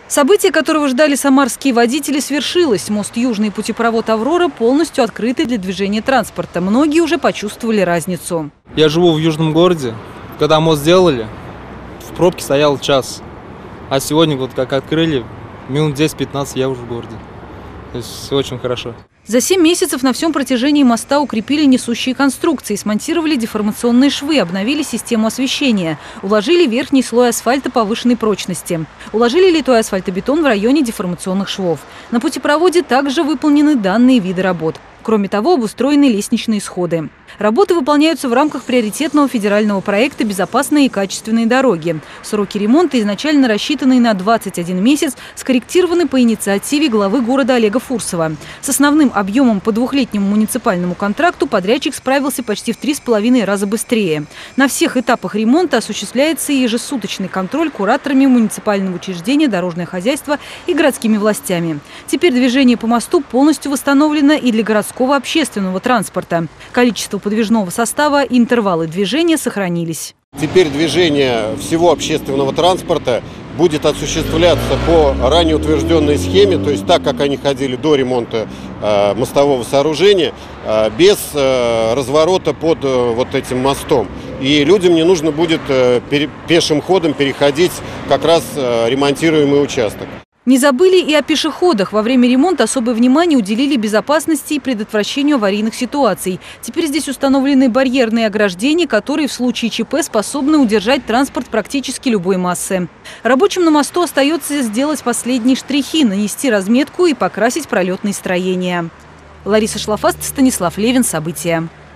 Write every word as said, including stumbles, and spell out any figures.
Событие, которого ждали самарские водители, свершилось. Мост Южный и путепровод «Аврора» полностью открыты для движения транспорта. Многие уже почувствовали разницу. Я живу в южном городе. Когда мост сделали, в пробке стоял час. А сегодня, вот как открыли, минут десять-пятнадцать я уже в городе. То есть все очень хорошо. За семь месяцев на всем протяжении моста укрепили несущие конструкции, смонтировали деформационные швы, обновили систему освещения, уложили верхний слой асфальта повышенной прочности, уложили литой асфальтобетон в районе деформационных швов. На путепроводе также выполнены данные виды работ. Кроме того, обустроены лестничные сходы. Работы выполняются в рамках приоритетного федерального проекта «Безопасные и качественные дороги». Сроки ремонта, изначально рассчитанные на двадцать один месяц, скорректированы по инициативе главы города Олега Фурсова. С основным объемом по двухлетнему муниципальному контракту подрядчик справился почти в три с половиной раза быстрее. На всех этапах ремонта осуществляется и ежесуточный контроль кураторами муниципального учреждения «Дорожное хозяйство» и городскими властями. Теперь движение по мосту полностью восстановлено и для городского общественного транспорта. Количество подвижного состава и интервалы движения сохранились. Теперь движение всего общественного транспорта будет осуществляться по ранее утвержденной схеме, то есть так, как они ходили до ремонта э, мостового сооружения, э, без э, разворота под э, вот этим мостом. И людям не нужно будет э, пере, пешим ходом переходить как раз э, ремонтируемый участок. Не забыли и о пешеходах. Во время ремонта особое внимание уделили безопасности и предотвращению аварийных ситуаций. Теперь здесь установлены барьерные ограждения, которые в случае ЧП способны удержать транспорт практически любой массы. Рабочим на мосту остается сделать последние штрихи, нанести разметку и покрасить пролетные строения. Лариса Шлафаст, Станислав Левин. События.